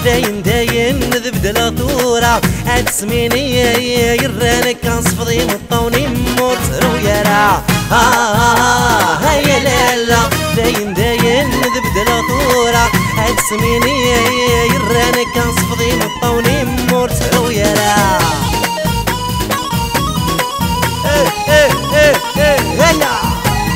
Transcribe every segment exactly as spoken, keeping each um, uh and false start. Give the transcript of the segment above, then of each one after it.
داين داين ذبدل طورة أتسميني يرانك كنصفضي مطوني مور ترويرا هيا لالا داين داين ذبدل طورة أتسميني يرانك كنصفضي مطوني مور ترويرا ايه ايه ايه ايه هلا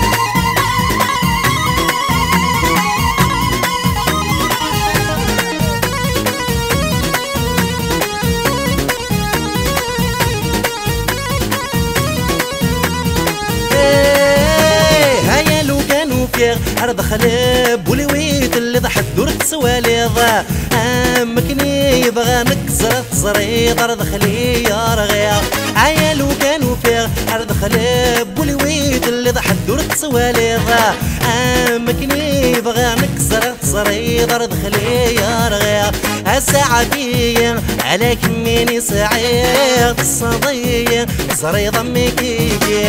عرض خلاب ولويت اللي ضحت درت سواليض امكني يبغى نكسر تصريض عرض خلي يا رغيا عيال وكانوا فيه عرض خلاب ولويت اللي ضحت درت سواليض امكني يبغى نكسر تصريض عرض خلي يا رغيا الساعة بيا عليك ميني سعيد الصديق زريض ميكيكي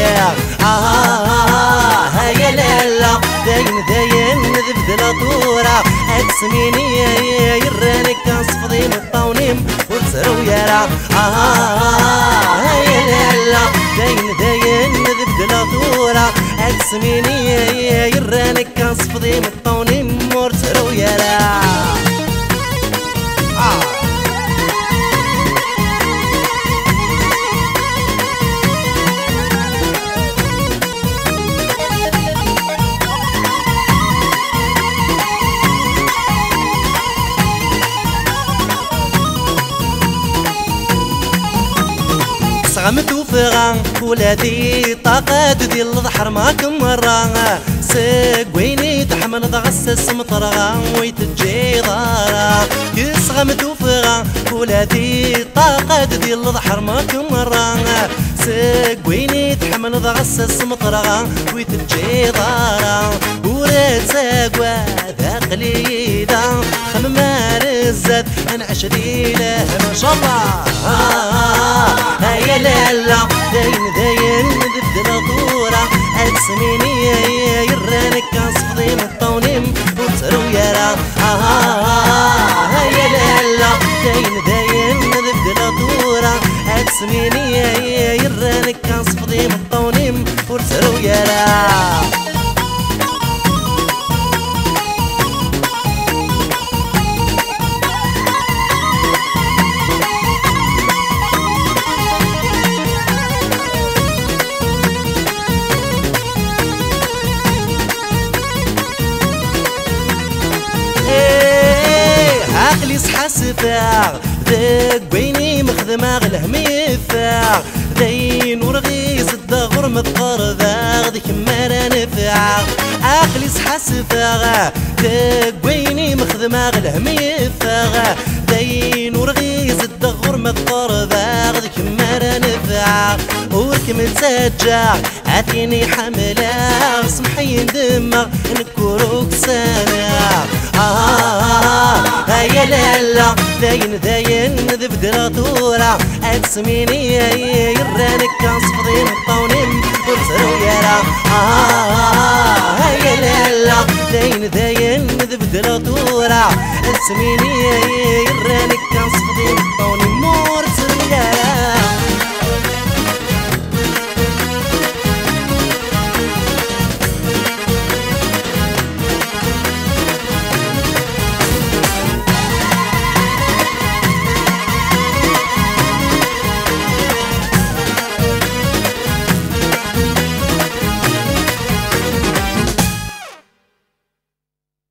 آه هيا لالا داين داين ذبدل طورة أتسميني يرانك كنصفضي مطونيم وترويرا آه هيا لالا داين داين ذبدل طورة أتسميني يرانك كنصفضي مطونيم وترويرا غمت وفغان ولادي طاقات ديال الضحر ماكم مرة ساقويني تحمل ضغسس مطرغان ويتجي ضارا كيس غمت وفغان ولادي طاقات ديال الضحر ماكم مرة ساقويني تحمل ضغسس مطرغان ويتجي ضارا وراد ساقوا ذا قليدا خمما رزات انا عشري له ما شاء الله هيا لالا داين داين ذبدل طورة أتسميني يرانك كنصفضي مطونيم وترويرا هيا لالا داين داين ذبدل طورة أتسميني يرانك كنصفضي مطونيم وترويرا عقلي صحى سفاغ ذاك بيني مخدمة غلهم يفاغ داين ورغيز الدغر مذقر ذاغ ذيك مارا نفاغ عقلي صحى سفاغ ذاك بيني مخدمة غلهم يفاغ داين ورغيز الدغر مذقر ذاغ ذيك مارا نفاغ ورك متسجع عاتيني حملة سمحي ندمغ نكروك سنة آه هيا لالا داين داين ذبدل طورة أتسميني يرانك كنصفضي مطونيم وترويرا آه هيا لالا داين داين ذبدل طورة أتسميني يرانك كنصفضي مطونيم